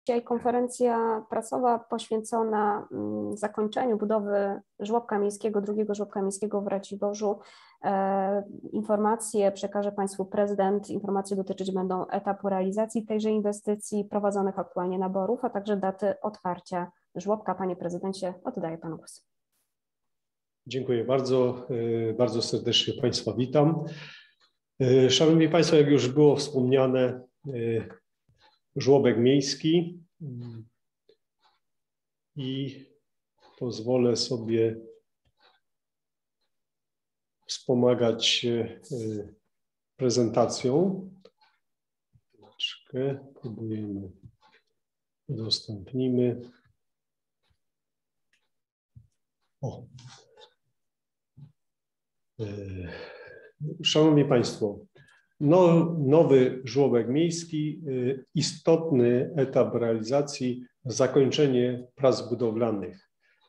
Dzisiaj konferencja prasowa poświęcona zakończeniu budowy żłobka miejskiego, drugiego żłobka miejskiego w Raciborzu. Informacje przekaże Państwu prezydent. Informacje dotyczyć będą etapu realizacji tejże inwestycji, prowadzonych aktualnie naborów, a także daty otwarcia żłobka. Panie prezydencie, oddaję Panu głos. Dziękuję bardzo. Bardzo serdecznie Państwa witam. Szanowni Państwo, jak już było wspomniane, żłobek miejski i pozwolę sobie wspomagać prezentacją. Próbujemy, udostępnimy. Szanowni Państwo, nowy żłobek miejski, istotny etap realizacji, zakończenie prac budowlanych.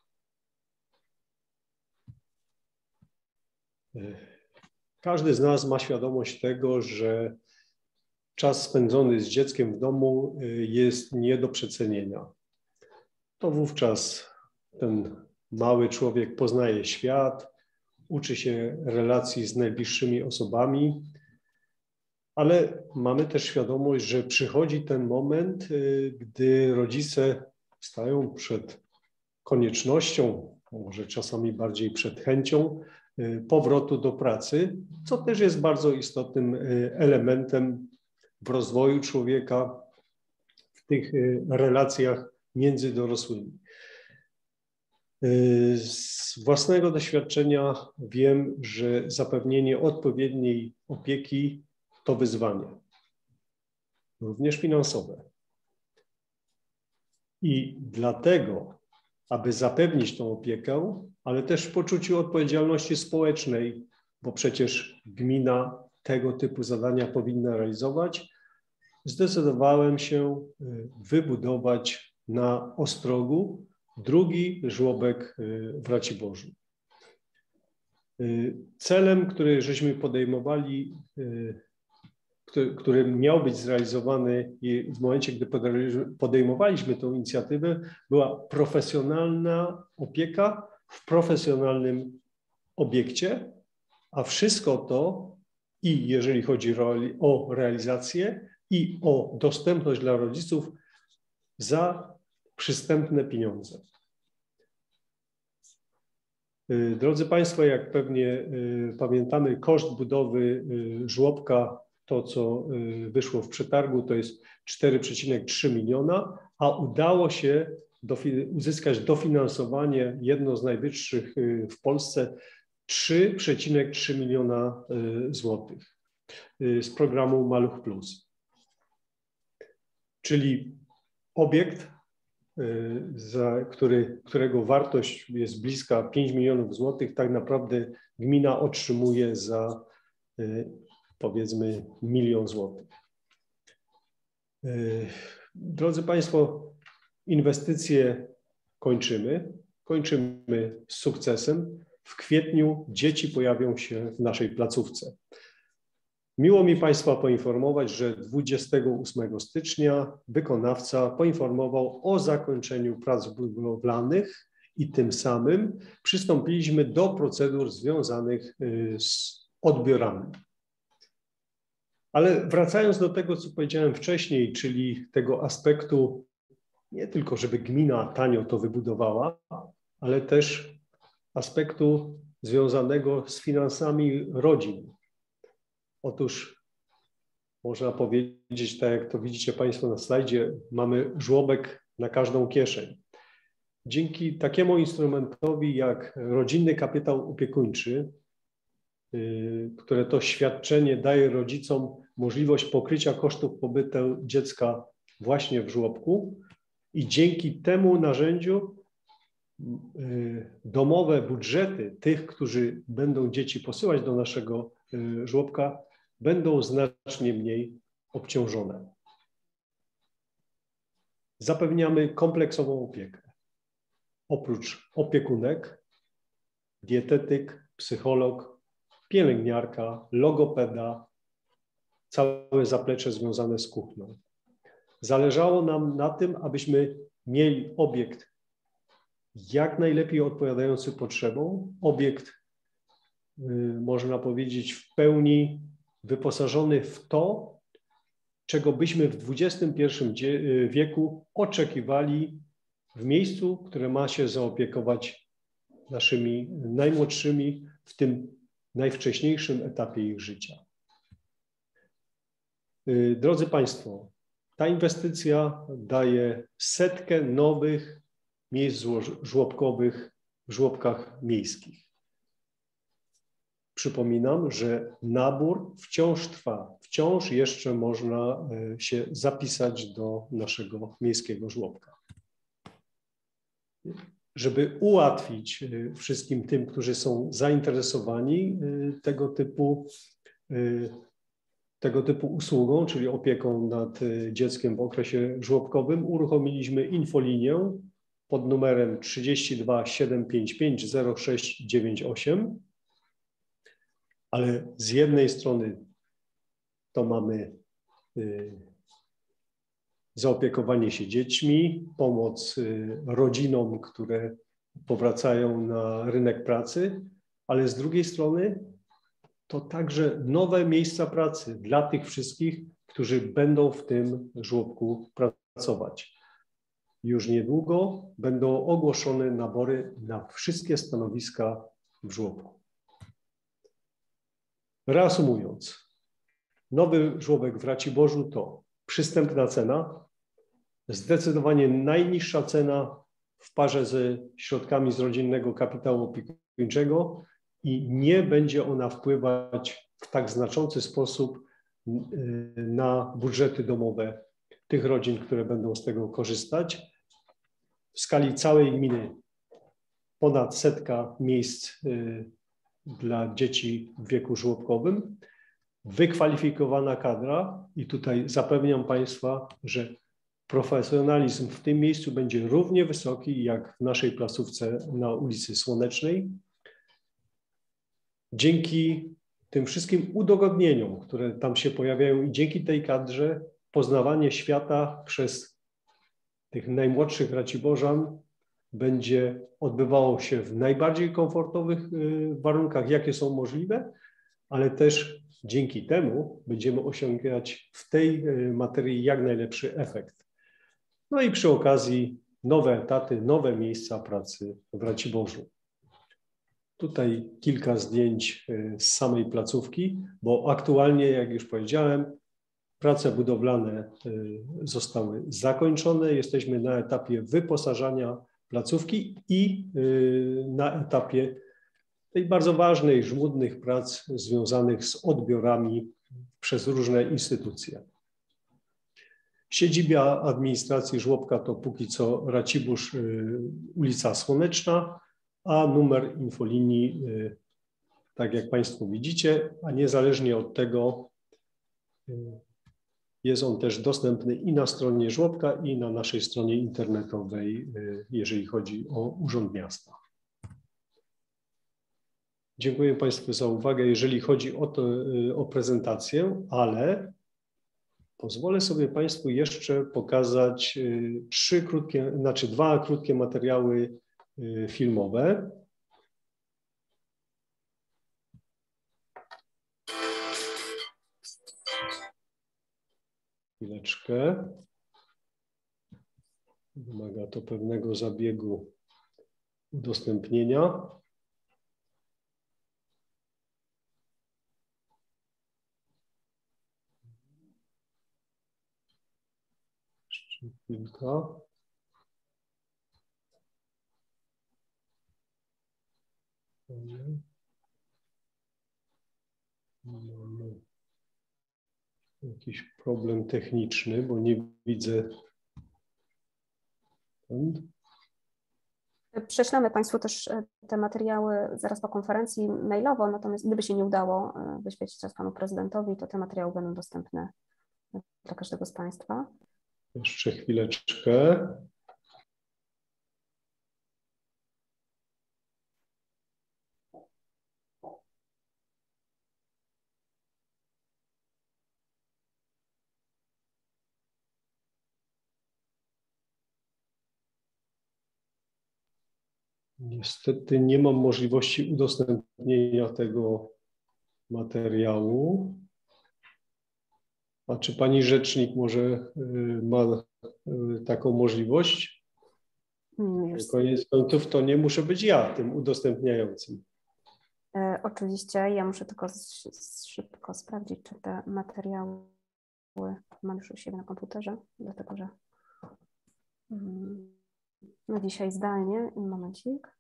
Każdy z nas ma świadomość tego, że czas spędzony z dzieckiem w domu jest nie do przecenienia. To wówczas ten mały człowiek poznaje świat, uczy się relacji z najbliższymi osobami, ale mamy też świadomość, że przychodzi ten moment, gdy rodzice stają przed koniecznością, może czasami bardziej przed chęcią powrotu do pracy, co też jest bardzo istotnym elementem w rozwoju człowieka, w tych relacjach między dorosłymi. Z własnego doświadczenia wiem, że zapewnienie odpowiedniej opieki to wyzwanie, również finansowe. I dlatego, aby zapewnić tą opiekę, ale też w poczuciu odpowiedzialności społecznej, bo przecież gmina tego typu zadania powinna realizować, zdecydowałem się wybudować na Ostrogu drugi żłobek w Raciborzu. Celem, który żeśmy podejmowali, który miał być zrealizowany w momencie, gdy podejmowaliśmy tę inicjatywę, była profesjonalna opieka w profesjonalnym obiekcie, a wszystko to, i jeżeli chodzi o realizację i o dostępność dla rodziców, za przystępne pieniądze. Drodzy Państwo, jak pewnie pamiętamy, koszt budowy żłobka, to co wyszło w przetargu, to jest 4,3 miliona, a udało się uzyskać dofinansowanie, jedno z najwyższych w Polsce, 3,3 miliona złotych z programu Maluch Plus. Czyli obiekt, którego wartość jest bliska 5 milionów złotych, tak naprawdę gmina otrzymuje za, powiedzmy, 1 milion złotych. Drodzy Państwo, inwestycje kończymy z sukcesem. W kwietniu dzieci pojawią się w naszej placówce. Miło mi Państwa poinformować, że 28 stycznia wykonawca poinformował o zakończeniu prac budowlanych i tym samym przystąpiliśmy do procedur związanych z odbiorami. Ale wracając do tego, co powiedziałem wcześniej, czyli tego aspektu nie tylko, żeby gmina tanio to wybudowała, ale też aspektu związanego z finansami rodzin. Otóż można powiedzieć, tak jak to widzicie Państwo na slajdzie, mamy żłobek na każdą kieszeń. Dzięki takiemu instrumentowi jak rodzinny kapitał opiekuńczy, które to świadczenie daje rodzicom możliwość pokrycia kosztów pobytu dziecka właśnie w żłobku, i dzięki temu narzędziu domowe budżety tych, którzy będą dzieci posyłać do naszego żłobka, będą znacznie mniej obciążone. Zapewniamy kompleksową opiekę. Oprócz opiekunek, dietetyk, psycholog, pielęgniarka, logopeda, całe zaplecze związane z kuchnią. Zależało nam na tym, abyśmy mieli obiekt jak najlepiej odpowiadający potrzebom, obiekt, można powiedzieć, w pełni wyposażony w to, czego byśmy w XXI wieku oczekiwali w miejscu, które ma się zaopiekować naszymi najmłodszymi w tym najwcześniejszym etapie ich życia. Drodzy Państwo, ta inwestycja daje setkę nowych miejsc żłobkowych w żłobkach miejskich. Przypominam, że nabór wciąż trwa, wciąż jeszcze można się zapisać do naszego miejskiego żłobka. Żeby ułatwić wszystkim tym, którzy są zainteresowani tego typu usługą, czyli opieką nad dzieckiem w okresie żłobkowym, uruchomiliśmy infolinię pod numerem 32 755 0698, ale z jednej strony to mamy zaopiekowanie się dziećmi, pomoc rodzinom, które powracają na rynek pracy, ale z drugiej strony to także nowe miejsca pracy dla tych wszystkich, którzy będą w tym żłobku pracować. Już niedługo będą ogłoszone nabory na wszystkie stanowiska w żłobku. Reasumując, nowy żłobek w Raciborzu to przystępna cena, zdecydowanie najniższa cena w parze ze środkami z rodzinnego kapitału opiekuńczego i nie będzie ona wpływać w tak znaczący sposób na budżety domowe tych rodzin, które będą z tego korzystać. W skali całej gminy ponad 100 miejsc dla dzieci w wieku żłobkowym, wykwalifikowana kadra i tutaj zapewniam Państwa, że profesjonalizm w tym miejscu będzie równie wysoki jak w naszej placówce na ulicy Słonecznej. Dzięki tym wszystkim udogodnieniom, które tam się pojawiają i dzięki tej kadrze poznawanie świata przez tych najmłodszych Raciborzan będzie odbywało się w najbardziej komfortowych warunkach, jakie są możliwe, ale też dzięki temu będziemy osiągać w tej materii jak najlepszy efekt. No i przy okazji nowe etaty, nowe miejsca pracy w Raciborzu. Tutaj kilka zdjęć z samej placówki, bo aktualnie, jak już powiedziałem, prace budowlane zostały zakończone. Jesteśmy na etapie wyposażania placówki i na etapie tej bardzo ważnej, żmudnych prac związanych z odbiorami przez różne instytucje. Siedziba administracji żłobka to póki co Racibórz, ulica Słoneczna, a numer infolinii, tak jak Państwo widzicie, a niezależnie od tego jest on też dostępny i na stronie żłobka, i na naszej stronie internetowej, jeżeli chodzi o Urząd Miasta. Dziękuję Państwu za uwagę, jeżeli chodzi o prezentację, ale pozwolę sobie Państwu jeszcze pokazać dwa krótkie materiały filmowe. Chwileczkę. Wymaga to pewnego zabiegu udostępnienia. Jeszcze chwilka. Mamy jakiś problem techniczny, bo nie widzę. Prześlemy Państwu też te materiały zaraz po konferencji mailowo, natomiast gdyby się nie udało wyświetlić czas Panu Prezydentowi, to te materiały będą dostępne dla każdego z Państwa. Jeszcze chwileczkę. Niestety nie mam możliwości udostępnienia tego materiału. A czy pani rzecznik może ma taką możliwość? Koniec końców to nie muszę być ja tym udostępniającym. Oczywiście, ja muszę tylko szybko sprawdzić, czy te materiały mam już u siebie na komputerze, dlatego że no dzisiaj zdalnie. Momencik.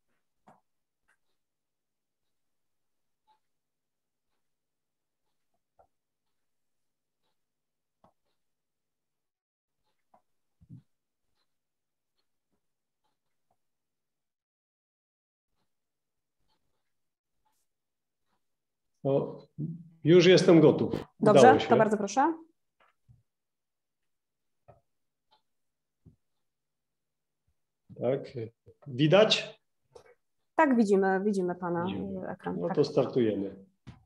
O, już jestem gotów. Dobrze, to bardzo proszę. Tak, widać? Tak, widzimy pana ekran. No tak. to startujemy.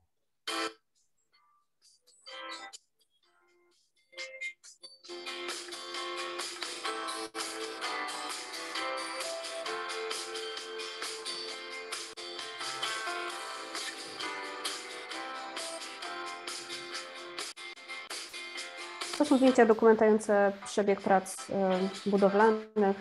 To są zdjęcia dokumentujące przebieg prac budowlanych.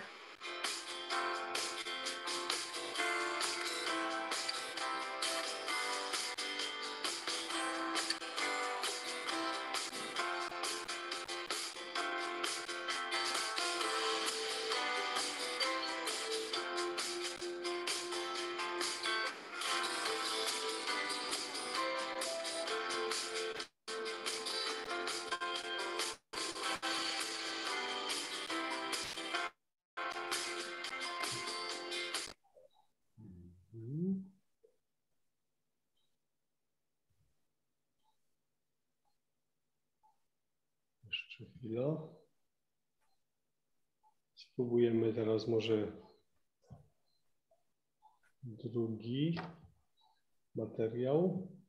Jeszcze chwila. Spróbujemy teraz może drugi materiał.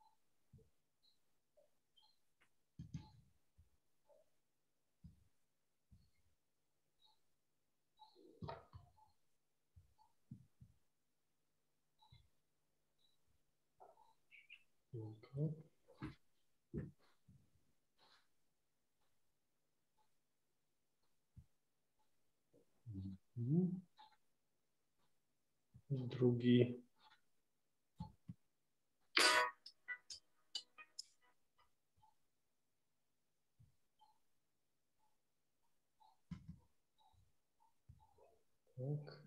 Drugi. Tak.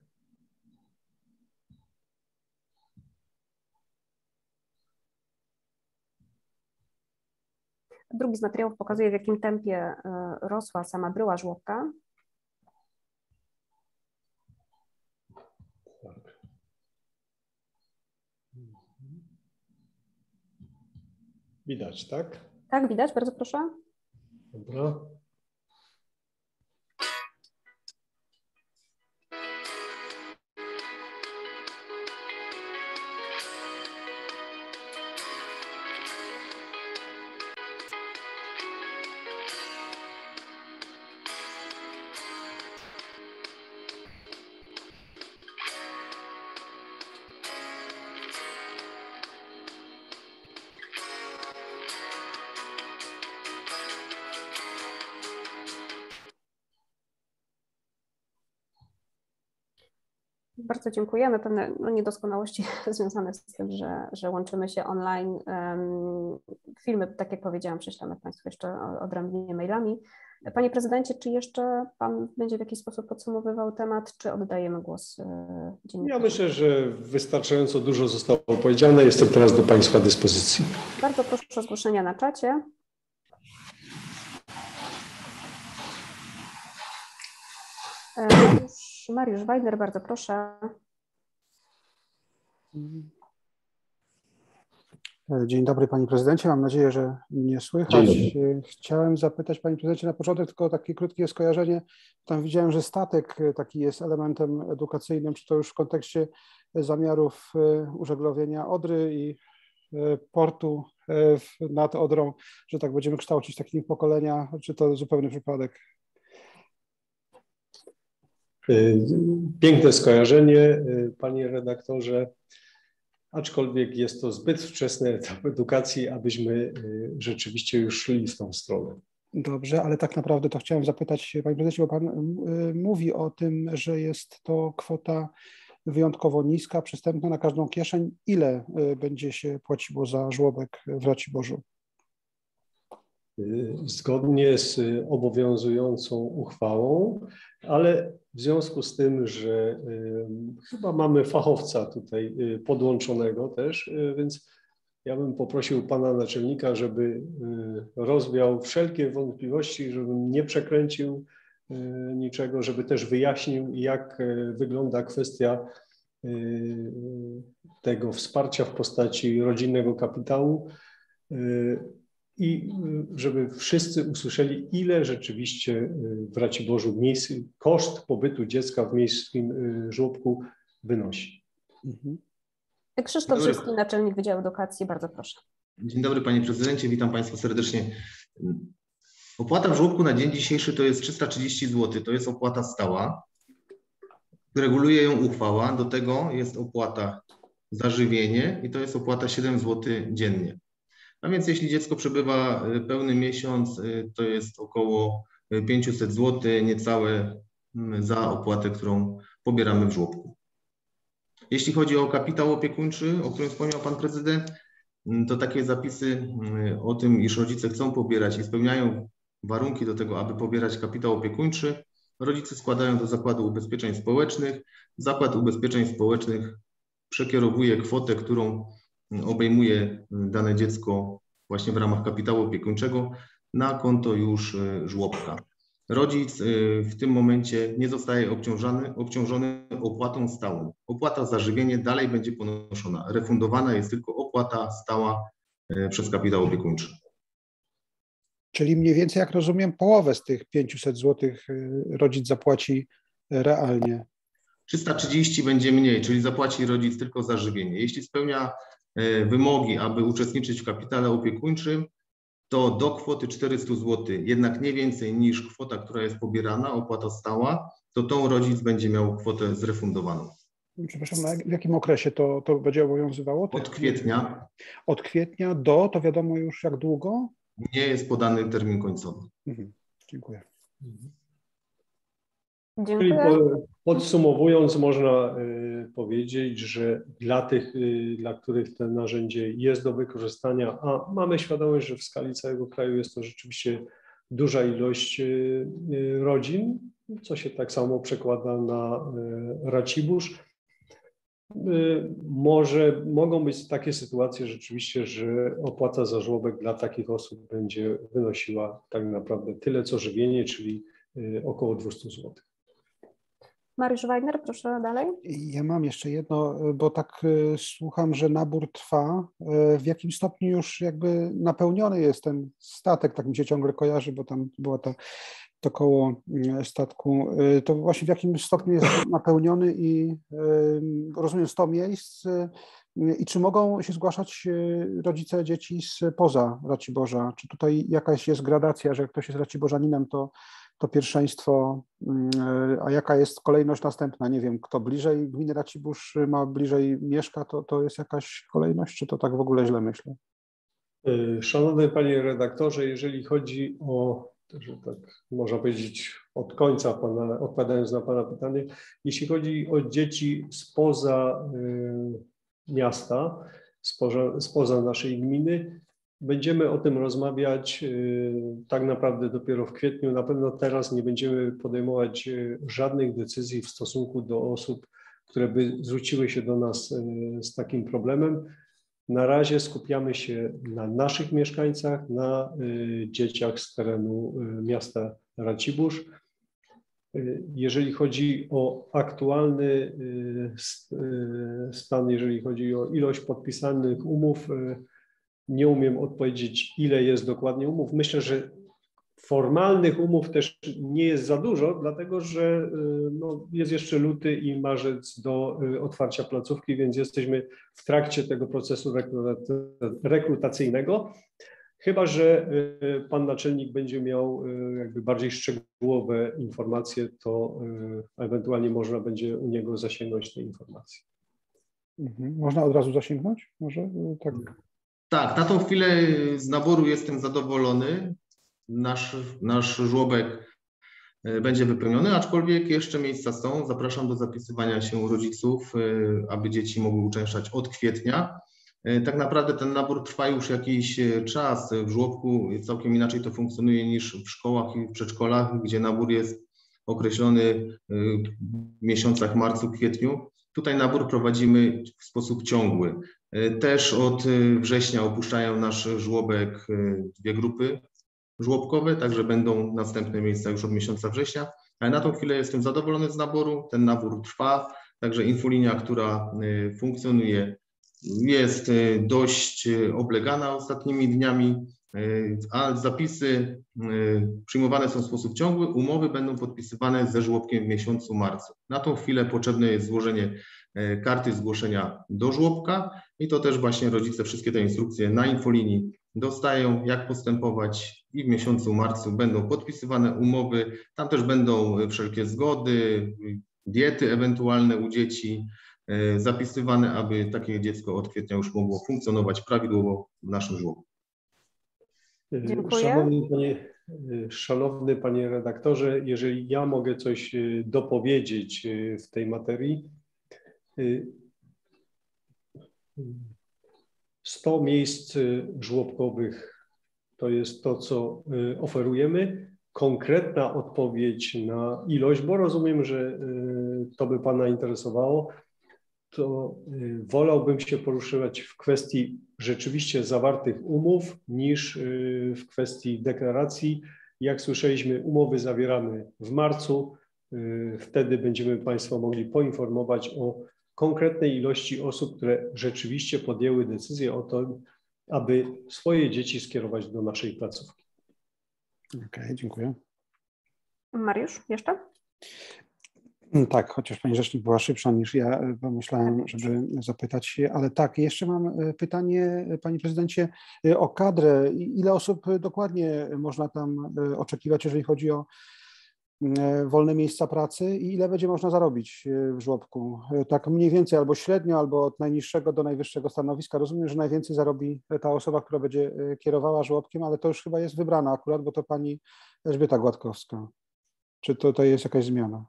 Drugi z materiałów pokazuje, w jakim tempie rosła sama bryła żłobka. Tak. Widać, tak? Tak, widać, bardzo proszę. Dobra. Bardzo dziękujemy. Pewne niedoskonałości związane z tym, że łączymy się online. Filmy, tak jak powiedziałam, prześlemy Państwu jeszcze odrębnie mailami. Panie prezydencie, czy jeszcze Pan będzie w jakiś sposób podsumowywał temat, czy oddajemy głos dziennikarzom? Ja myślę, że wystarczająco dużo zostało powiedziane. Jestem teraz do Państwa dyspozycji. Bardzo proszę o zgłoszenia na czacie. Mariusz Wajner, bardzo proszę. Dzień dobry Panie Prezydencie, mam nadzieję, że mnie słychać. Chciałem zapytać Panie Prezydencie na początek tylko takie krótkie skojarzenie. Tam widziałem, że statek taki jest elementem edukacyjnym, czy to już w kontekście zamiarów użeglowienia Odry i portu nad Odrą, że tak będziemy kształcić takie pokolenia, czy to zupełny przypadek? Piękne skojarzenie, panie redaktorze, aczkolwiek jest to zbyt wczesny etap edukacji, abyśmy rzeczywiście już szli w tą stronę. Dobrze, ale tak naprawdę to chciałem zapytać, panie prezesie, bo pan mówi o tym, że jest to kwota wyjątkowo niska, przystępna na każdą kieszeń. Ile będzie się płaciło za żłobek w Raciborzu? Zgodnie z obowiązującą uchwałą, ale w związku z tym, że chyba mamy fachowca tutaj podłączonego też, więc ja bym poprosił pana naczelnika, żeby rozwiał wszelkie wątpliwości, żebym nie przekręcił niczego, żeby też wyjaśnił, jak wygląda kwestia tego wsparcia w postaci rodzinnego kapitału i żeby wszyscy usłyszeli, ile rzeczywiście w Raciborzu koszt pobytu dziecka w miejskim żłobku wynosi. Krzysztof Żyski, naczelnik Wydziału Edukacji, bardzo proszę. Dzień dobry panie prezydencie, witam państwa serdecznie. Opłata w żłobku na dzień dzisiejszy to jest 330 zł, to jest opłata stała. Reguluje ją uchwała, do tego jest opłata za żywienie i to jest opłata 7 zł dziennie. A więc jeśli dziecko przebywa pełny miesiąc, to jest około 500 zł, niecałe za opłatę, którą pobieramy w żłobku. Jeśli chodzi o kapitał opiekuńczy, o którym wspomniał pan prezydent, to takie zapisy o tym, iż rodzice chcą pobierać i spełniają warunki do tego, aby pobierać kapitał opiekuńczy, rodzice składają do Zakładu Ubezpieczeń Społecznych. Zakład Ubezpieczeń Społecznych przekierowuje kwotę, którą obejmuje dane dziecko właśnie w ramach kapitału opiekuńczego na konto już żłobka. Rodzic w tym momencie nie zostaje obciążony opłatą stałą. Opłata za żywienie dalej będzie ponoszona. Refundowana jest tylko opłata stała przez kapitał opiekuńczy. Czyli mniej więcej, jak rozumiem, połowę z tych 500 zł rodzic zapłaci realnie. 330 będzie mniej, czyli zapłaci rodzic tylko za żywienie. Jeśli spełnia wymogi, aby uczestniczyć w kapitale opiekuńczym, to do kwoty 400 zł, jednak nie więcej niż kwota, która jest pobierana, opłata stała, to tą rodzic będzie miał kwotę zrefundowaną. Przepraszam, w jakim okresie to będzie obowiązywało? Od kwietnia. Od kwietnia do, to wiadomo już jak długo? Nie jest podany termin końcowy. Dziękuję. Czyli podsumowując, można powiedzieć, że dla tych, dla których to narzędzie jest do wykorzystania, a mamy świadomość, że w skali całego kraju jest to rzeczywiście duża ilość rodzin, co się tak samo przekłada na Racibórz. Mogą być takie sytuacje rzeczywiście, że opłata za żłobek dla takich osób będzie wynosiła tak naprawdę tyle, co żywienie, czyli około 200 zł. Mariusz Wajner, proszę dalej. Ja mam jeszcze jedno, bo tak słucham, że nabór trwa. W jakim stopniu już jakby napełniony jest ten statek, tak mi się ciągle kojarzy, bo tam było to koło statku. To właśnie w jakim stopniu jest napełniony i rozumiem 100 miejsc i czy mogą się zgłaszać rodzice dzieci spoza Raciborza? Czy tutaj jakaś jest gradacja, że jak ktoś jest raciborzaninem, to pierwszeństwo, a jaka jest kolejność następna? Nie wiem, kto bliżej gminy Racibórz ma, bliżej mieszka, to jest jakaś kolejność, czy to tak w ogóle źle myślę? Szanowny panie redaktorze, jeżeli chodzi o, że tak można powiedzieć od końca pana, odpowiadając na pana pytanie, jeśli chodzi o dzieci spoza miasta, spoza naszej gminy, będziemy o tym rozmawiać tak naprawdę dopiero w kwietniu. Na pewno teraz nie będziemy podejmować żadnych decyzji w stosunku do osób, które by zwróciły się do nas z takim problemem. Na razie skupiamy się na naszych mieszkańcach, na dzieciach z terenu miasta Racibórz. Jeżeli chodzi o aktualny stan, jeżeli chodzi o ilość podpisanych umów, nie umiem odpowiedzieć, ile jest dokładnie umów. Myślę, że formalnych umów też nie jest za dużo, dlatego że jest jeszcze luty i marzec do otwarcia placówki, więc jesteśmy w trakcie tego procesu rekrutacyjnego. Chyba że pan naczelnik będzie miał jakby bardziej szczegółowe informacje, to ewentualnie można będzie u niego zasięgnąć tej informacji. Można od razu zasięgnąć? Może tak. Tak, na tą chwilę z naboru jestem zadowolony. Nasz żłobek będzie wypełniony, aczkolwiek jeszcze miejsca są. Zapraszam do zapisywania się rodziców, aby dzieci mogły uczęszczać od kwietnia. Tak naprawdę ten nabór trwa już jakiś czas. W żłobku całkiem inaczej to funkcjonuje niż w szkołach i w przedszkolach, gdzie nabór jest określony w miesiącach marcu, kwietniu. Tutaj nabór prowadzimy w sposób ciągły. Też od września opuszczają nasz żłobek 2 grupy żłobkowe, także będą następne miejsca już od miesiąca września. Ale na tą chwilę jestem zadowolony z naboru. Ten nabór trwa, także infolinia, która funkcjonuje, jest dość oblegana ostatnimi dniami, a zapisy przyjmowane są w sposób ciągły. Umowy będą podpisywane ze żłobkiem w miesiącu marcu. Na tą chwilę potrzebne jest złożenie karty zgłoszenia do żłobka i to też właśnie rodzice wszystkie te instrukcje na infolinii dostają, jak postępować i w miesiącu marcu będą podpisywane umowy. Tam też będą wszelkie zgody, diety ewentualne u dzieci zapisywane, aby takie dziecko od kwietnia już mogło funkcjonować prawidłowo w naszym żłobku. Dziękuję. Szanowny panie redaktorze, jeżeli ja mogę coś dopowiedzieć w tej materii. 100 miejsc żłobkowych to jest to, co oferujemy. Konkretna odpowiedź na ilość, bo rozumiem, że to by pana interesowało, to wolałbym się poruszywać w kwestii rzeczywiście zawartych umów niż w kwestii deklaracji. Jak słyszeliśmy, umowy zawieramy w marcu. Wtedy będziemy państwa mogli poinformować o konkretnej ilości osób, które rzeczywiście podjęły decyzję o to, aby swoje dzieci skierować do naszej placówki. Okej, dziękuję. Mariusz, jeszcze? Tak, chociaż pani rzecznik była szybsza niż ja pomyślałem, żeby zapytać się, ale tak, jeszcze mam pytanie, panie prezydencie, o kadrę. Ile osób dokładnie można tam oczekiwać, jeżeli chodzi o wolne miejsca pracy i ile będzie można zarobić w żłobku? Tak mniej więcej albo średnio, albo od najniższego do najwyższego stanowiska. Rozumiem, że najwięcej zarobi ta osoba, która będzie kierowała żłobkiem, ale to już chyba jest wybrana akurat, bo to pani Elżbieta Gładkowska. Czy to jest jakaś zmiana?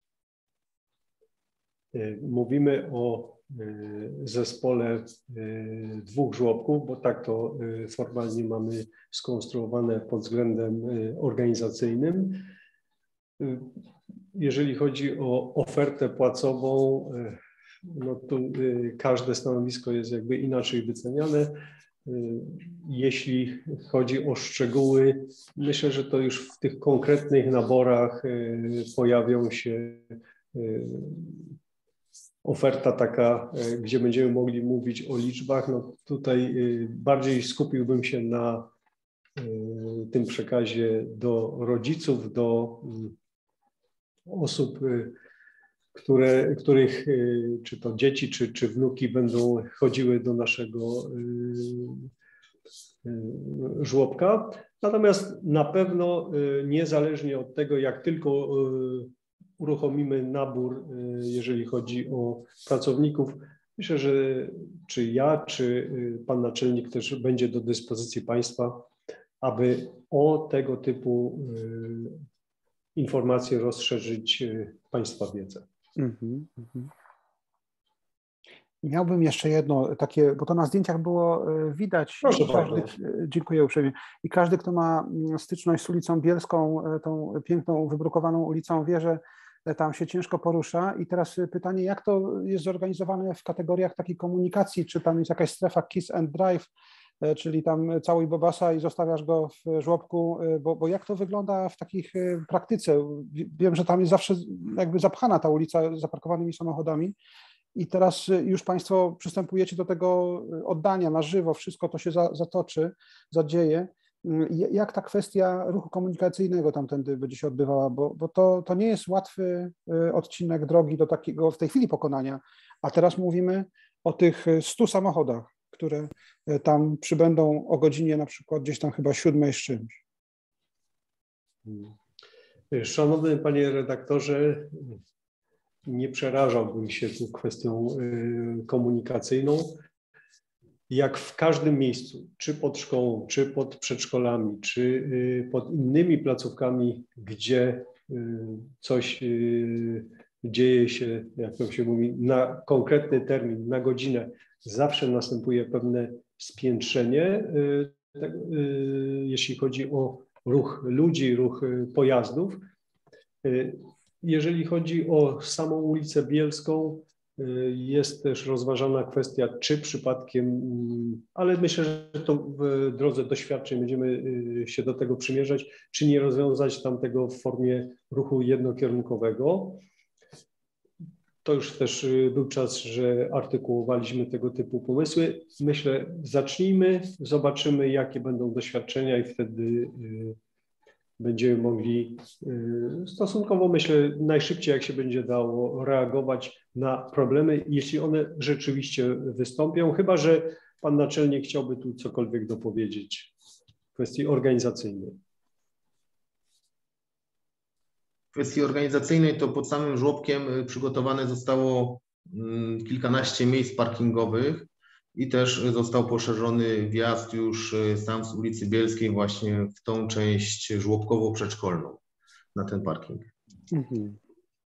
Mówimy o zespole 2 żłobków, bo tak to formalnie mamy skonstruowane pod względem organizacyjnym. Jeżeli chodzi o ofertę płacową, no to każde stanowisko jest jakby inaczej wyceniane. Jeśli chodzi o szczegóły, myślę, że to już w tych konkretnych naborach pojawią się oferta taka, gdzie będziemy mogli mówić o liczbach. No tutaj bardziej skupiłbym się na tym przekazie do rodziców, do osób, których czy to dzieci, czy wnuki będą chodziły do naszego żłobka. Natomiast na pewno niezależnie od tego, jak tylko uruchomimy nabór, jeżeli chodzi o pracowników, myślę, że czy ja, czy pan naczelnik też będzie do dyspozycji państwa, aby o tego typu informacje rozszerzyć państwa wiedzę. Miałbym jeszcze jedno takie, bo to na zdjęciach było widać. Proszę bardzo. Dziękuję uprzejmie. I każdy, kto ma styczność z ulicą Bielską, tą piękną, wybrukowaną ulicą, wie, że tam się ciężko porusza. I teraz pytanie, jak to jest zorganizowane w kategoriach takiej komunikacji? Czy tam jest jakaś strefa kiss and drive, czyli tam całuj bobasa i zostawiasz go w żłobku, bo jak to wygląda w takich praktyce? Wiem, że tam jest zawsze jakby zapchana ta ulica zaparkowanymi samochodami i teraz już państwo przystępujecie do tego oddania na żywo, wszystko to się zatoczy, zadzieje. Jak ta kwestia ruchu komunikacyjnego tamtędy będzie się odbywała, bo to nie jest łatwy odcinek drogi do takiego w tej chwili pokonania, a teraz mówimy o tych 100 samochodach, które tam przybędą o godzinie na przykład gdzieś tam chyba 7 z czymś. Szanowny panie redaktorze, nie przerażałbym się tu kwestią komunikacyjną. Jak w każdym miejscu, czy pod szkołą, czy pod przedszkolami, czy pod innymi placówkami, gdzie coś dzieje się, jak to się mówi, na konkretny termin, na godzinę, zawsze następuje pewne spiętrzenie, jeśli chodzi o ruch ludzi, ruch pojazdów. Jeżeli chodzi o samą ulicę Bielską, jest też rozważana kwestia, czy przypadkiem, ale myślę, że to w drodze doświadczeń będziemy się do tego przymierzać, czy nie rozwiązać tam tego w formie ruchu jednokierunkowego. To już też był czas, że artykułowaliśmy tego typu pomysły. Myślę, zacznijmy, zobaczymy, jakie będą doświadczenia i wtedy będziemy mogli stosunkowo, myślę, najszybciej, jak się będzie dało, reagować na problemy, jeśli one rzeczywiście wystąpią, chyba że pan naczelnik chciałby tu cokolwiek dopowiedzieć w kwestii organizacyjnej. W kwestii organizacyjnej to pod samym żłobkiem przygotowane zostało kilkanaście miejsc parkingowych i też został poszerzony wjazd już sam z ulicy Bielskiej właśnie w tą część żłobkowo-przedszkolną na ten parking. Mhm.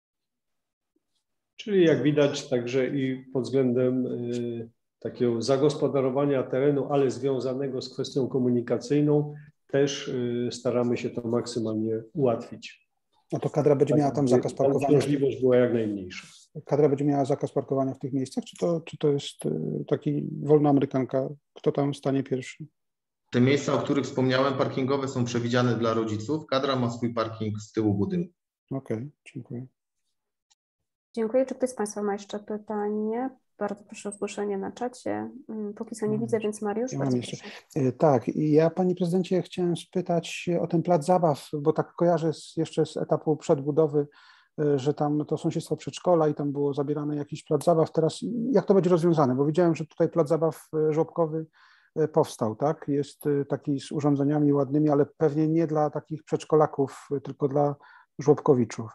Czyli jak widać także i pod względem takiego zagospodarowania terenu, ale związanego z kwestią komunikacyjną, też staramy się to maksymalnie ułatwić. No to kadra będzie miała tam zakaz parkowania. Możliwość była jak najmniejsza. Kadra będzie miała zakaz parkowania w tych miejscach, czy to jest taki wolna amerykanka, kto tam stanie pierwszy? Te miejsca, o których wspomniałem, parkingowe są przewidziane dla rodziców. Kadra ma swój parking z tyłu budynku. Okej, dziękuję. Dziękuję. Czy ktoś z Państwa ma jeszcze pytanie? Bardzo proszę o zgłoszenie na czacie. Póki co nie widzę, więc Mariusz, Ja bardzo mam jeszcze. proszę. Tak, i ja Panie Prezydencie chciałem spytać o ten plac zabaw, bo tak kojarzę jeszcze z etapu przedbudowy, że tam to sąsiedztwo przedszkola i tam było zabierane jakiś plac zabaw. Teraz jak to będzie rozwiązane? Bo widziałem, że tutaj plac zabaw żłobkowy powstał, tak? Jest taki z urządzeniami ładnymi, ale pewnie nie dla takich przedszkolaków, tylko dla żłobkowiczów.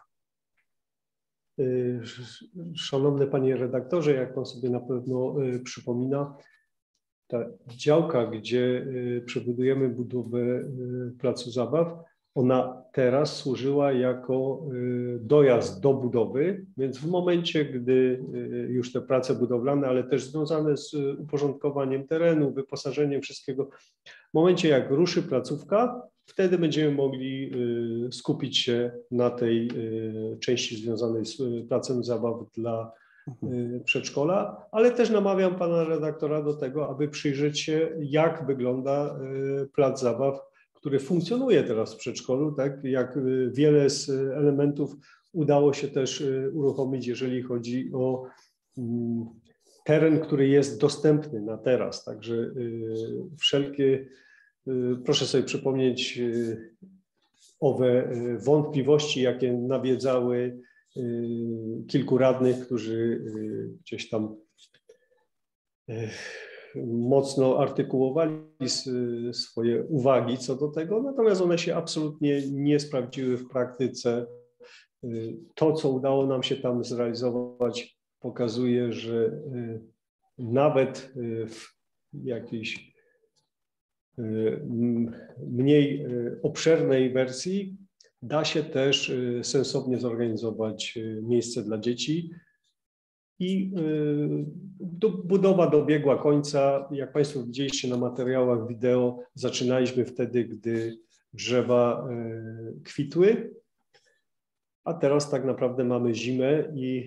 Szanowny panie redaktorze, jak pan sobie na pewno przypomina, ta działka, gdzie przebudujemy budowę placu zabaw, ona teraz służyła jako dojazd do budowy, więc w momencie, gdy już te prace budowlane, ale też związane z uporządkowaniem terenu, wyposażeniem wszystkiego, w momencie jak ruszy placówka, wtedy będziemy mogli skupić się na tej części związanej z placem zabaw dla przedszkola, ale też namawiam pana redaktora do tego, aby przyjrzeć się, jak wygląda plac zabaw, który funkcjonuje teraz w przedszkolu, tak jak wiele z elementów udało się też uruchomić, jeżeli chodzi o teren, który jest dostępny na teraz, także wszelkie, proszę sobie przypomnieć owe wątpliwości, jakie nawiedzały kilku radnych, którzy gdzieś tam mocno artykułowali swoje uwagi co do tego, natomiast one się absolutnie nie sprawdziły w praktyce. To, co udało nam się tam zrealizować, pokazuje, że nawet w jakiejś mniej obszernej wersji da się też sensownie zorganizować miejsce dla dzieci. I budowa dobiegła końca. Jak Państwo widzieliście na materiałach wideo, zaczynaliśmy wtedy, gdy drzewa kwitły, a teraz tak naprawdę mamy zimę i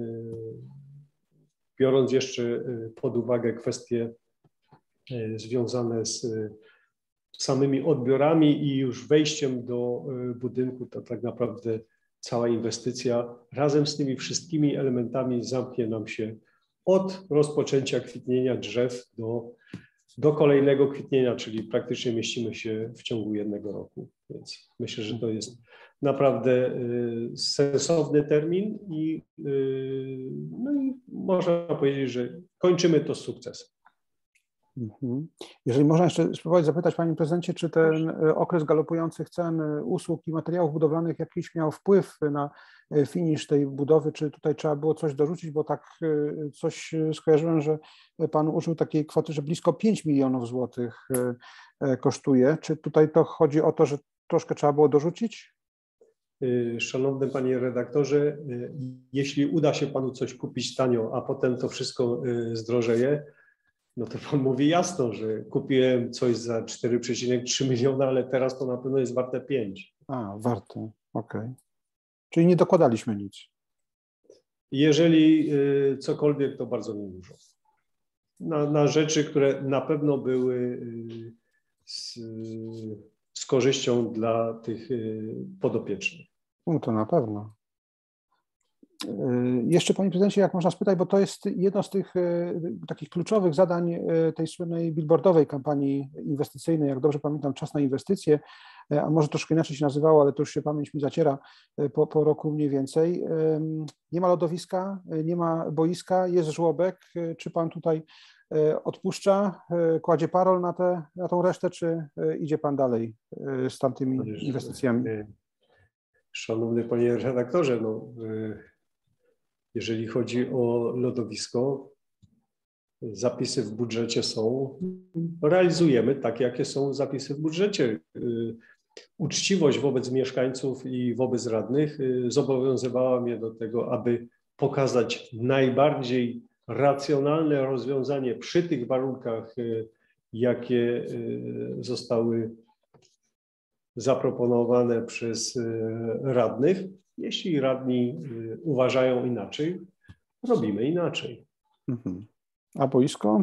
biorąc jeszcze pod uwagę kwestie związane z samymi odbiorami i już wejściem do budynku, to tak naprawdę cała inwestycja razem z tymi wszystkimi elementami zamknie nam się od rozpoczęcia kwitnienia drzew do kolejnego kwitnienia, czyli praktycznie mieścimy się w ciągu 1 roku. Więc myślę, że to jest naprawdę sensowny termin i, no i można powiedzieć, że kończymy to z sukcesem. Jeżeli można jeszcze spróbować zapytać, panie prezydencie, czy ten okres galopujących cen usług i materiałów budowlanych jakiś miał wpływ na finisz tej budowy, czy tutaj trzeba było coś dorzucić, bo tak coś skojarzyłem, że pan użył takiej kwoty, że blisko 5 milionów złotych kosztuje. Czy tutaj to chodzi o to, że troszkę trzeba było dorzucić? Szanowny panie redaktorze, jeśli uda się panu coś kupić tanio, a potem to wszystko zdrożeje, no to pan mówi jasno, że kupiłem coś za 4,3 miliona, ale teraz to na pewno jest warte 5. Warte, okej. Czyli nie dokładaliśmy nic. Jeżeli cokolwiek, to bardzo niedużo. Na rzeczy, które na pewno były z korzyścią dla tych podopiecznych. No to na pewno. Jeszcze, panie prezydencie, jak można spytać, bo to jest jedno z tych takich kluczowych zadań tej słynnej billboardowej kampanii inwestycyjnej, jak dobrze pamiętam, Czas na inwestycje, a może troszkę inaczej się nazywało, ale to już się pamięć mi zaciera po roku mniej więcej. Nie ma lodowiska, nie ma boiska, jest żłobek. Czy pan tutaj odpuszcza, kładzie parol na tą resztę, czy idzie pan dalej z tamtymi inwestycjami? Szanowny panie redaktorze, no, jeżeli chodzi o lodowisko, zapisy w budżecie są, realizujemy tak, jakie są zapisy w budżecie. Uczciwość wobec mieszkańców i wobec radnych zobowiązywała mnie do tego, aby pokazać najbardziej racjonalne rozwiązanie przy tych warunkach, jakie zostały zaproponowane przez radnych. Jeśli radni uważają inaczej, robimy inaczej. A boisko?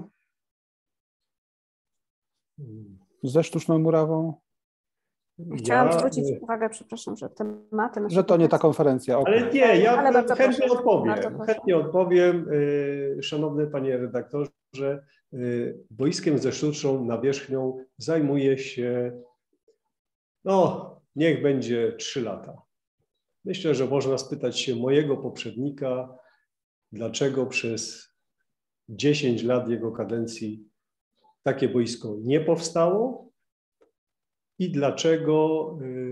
Ze sztuczną murawą? Chciałam zwrócić uwagę, przepraszam, że tematy... Że to nie ta konferencja. Okay. Ale nie, ja chętnie odpowiem. Chętnie odpowiem, szanowny panie redaktorze. Boiskiem ze sztuczną nawierzchnią zajmuje się, niech będzie 3 lata. Myślę, że można spytać się mojego poprzednika, dlaczego przez 10 lat jego kadencji takie boisko nie powstało i dlaczego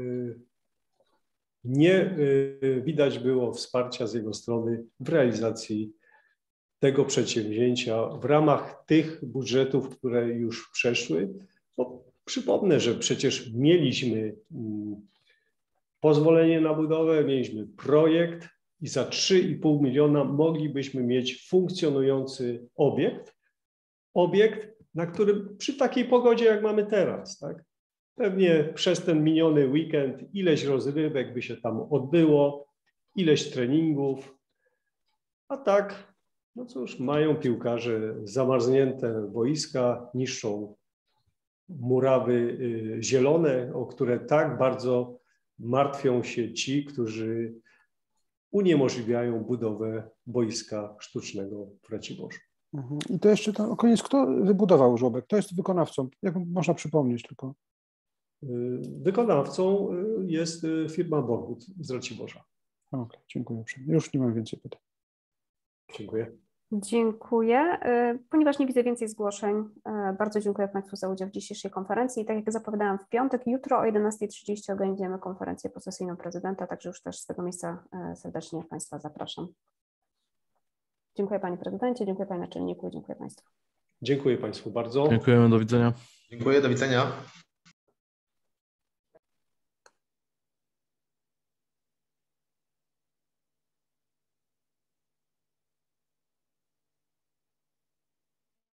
nie widać było wsparcia z jego strony w realizacji tego przedsięwzięcia w ramach tych budżetów, które już przeszły. Bo przypomnę, że przecież mieliśmy pozwolenie na budowę, mieliśmy projekt i za 3,5 miliona moglibyśmy mieć funkcjonujący obiekt, na którym przy takiej pogodzie, jak mamy teraz, tak? Pewnie przez ten miniony weekend ileś rozrywek by się tam odbyło, ileś treningów, a tak, no cóż, mają piłkarze zamarznięte boiska, niszczą murawy zielone, o które tak bardzo martwią się ci, którzy uniemożliwiają budowę boiska sztucznego w Raciborzu. I to jeszcze na koniec, kto wybudował żłobek? Kto jest wykonawcą? Jak można przypomnieć tylko? Wykonawcą jest firma Borgut z Raciborza. Okej, dziękuję. Już nie mam więcej pytań. Dziękuję. Dziękuję. Ponieważ nie widzę więcej zgłoszeń, bardzo dziękuję Państwu za udział w dzisiejszej konferencji. I tak jak zapowiadałam w piątek, jutro o 11:30 organizujemy konferencję posesyjną prezydenta, także już też z tego miejsca serdecznie Państwa zapraszam. Dziękuję Panie Prezydencie, dziękuję Panie Naczelniku, dziękuję Państwu. Dziękuję Państwu bardzo. Dziękujemy, do widzenia. Dziękuję, do widzenia.